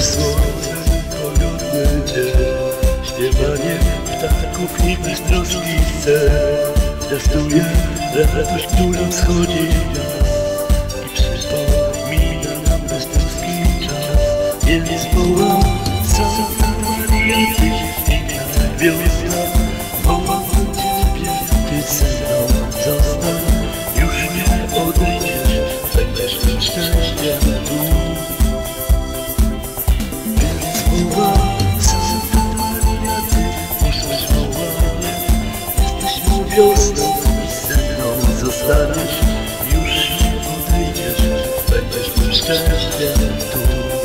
słońce, pogodny dzień, śpiewanie ptaków i beztroski sen. Zwiastuje radość, którą schodzi nas i przypomina nam beztroski czas. Więc wołam Santa Maria, Tyś piękna wiosna, wołam do Ciebie, Ty ze mną zostań. Już nie odejdziesz, będziesz tym szczęściem tu. Więc wołam Santa Maria, Ty usłysz wołanie, jesteś mą wiosną i ze mną zostaniesz. Już nie odejdziesz, będziesz tym szczęściem tu.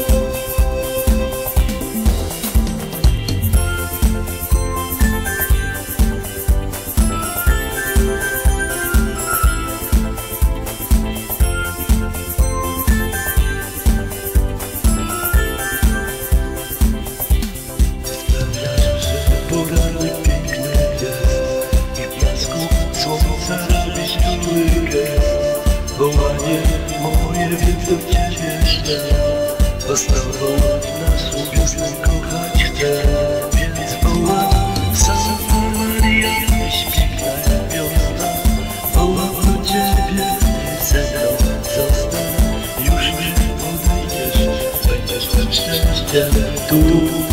Poranek piękny jest i w blasku słońca robisz miły gest. Wołanie moje, więc do Ciebie ślę, bo z Tobą naszą wiosnę kochać chcę. Więc wołam Santa Maria, Tyś piękna wiosna, wołam do Ciebie, Ty ze mną zostań. Już nie odejdziesz, będziesz tym szczęściem tu.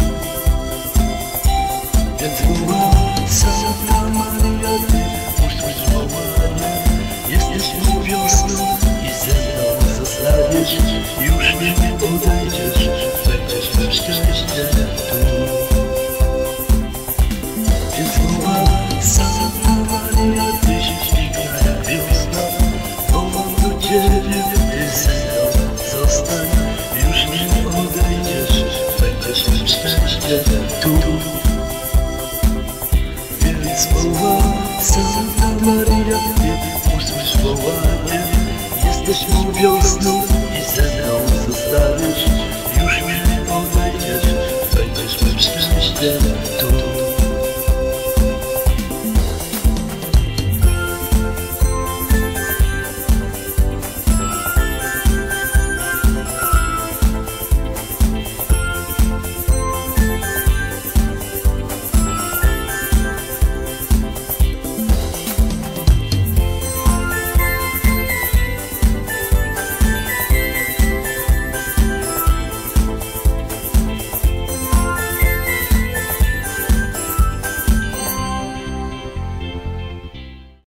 Więc wołam Santa Maria, Ty usłysz wołanie, jesteś mą wiosną i ze mną zostaniesz. Już nie odejdziesz, będziesz tym szczęściem tu. Więc wołam Santa Maria, Tyś piękna wiosna, wołam do Ciebie, Ty ze mną